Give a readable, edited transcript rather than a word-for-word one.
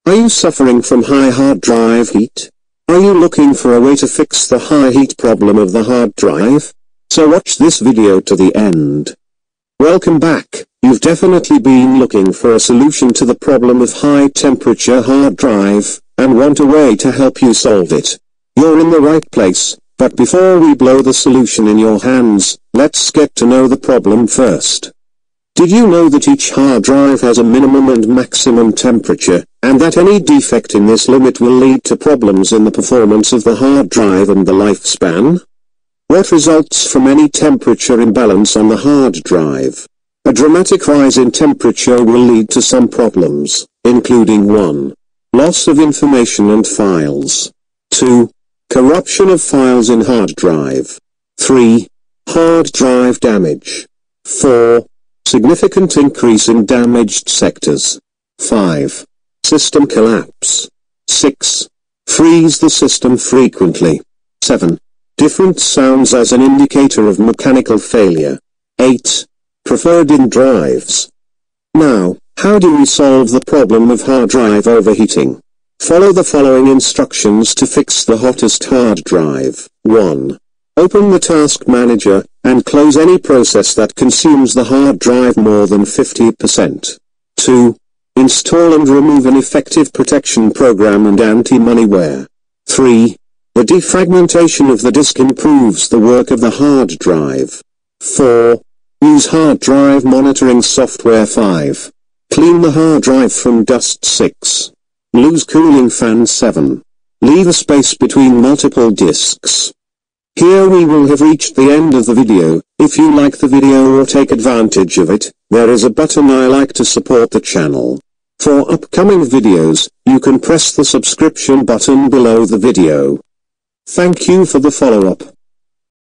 Are you suffering from high hard drive heat? Are you looking for a way to fix the high heat problem of the hard drive? So watch this video to the end. Welcome back. You've definitely been looking for a solution to the problem of high temperature hard drive, and want a way to help you solve it. You're in the right place, but before we blow the solution in your hands, let's get to know the problem first. Did you know that each hard drive has a minimum and maximum temperature, and that any defect in this limit will lead to problems in the performance of the hard drive and the lifespan? What results from any temperature imbalance on the hard drive? A dramatic rise in temperature will lead to some problems, including 1. Loss of information and files. 2. Corruption of files in hard drive. 3. Hard drive damage. 4. Significant increase in damaged sectors. 5. System collapse. 6. Freeze the system frequently. 7. Different sounds as an indicator of mechanical failure. 8. Preferred in drives. Now, how do we solve the problem of hard drive overheating? Follow the following instructions to fix the hottest hard drive. 1. Open the Task Manager, and close any process that consumes the hard drive more than 50%. 2. Install and remove an effective protection program and anti-malware. 3. The defragmentation of the disk improves the work of the hard drive. 4. Use hard drive monitoring software. 5. Clean the hard drive from dust. 6. Lose cooling fan. 7. Leave a space between multiple disks. Here we will have reached the end of the video. If you like the video or take advantage of it, there is a button I like to support the channel. For upcoming videos, you can press the subscription button below the video. Thank you for the follow-up.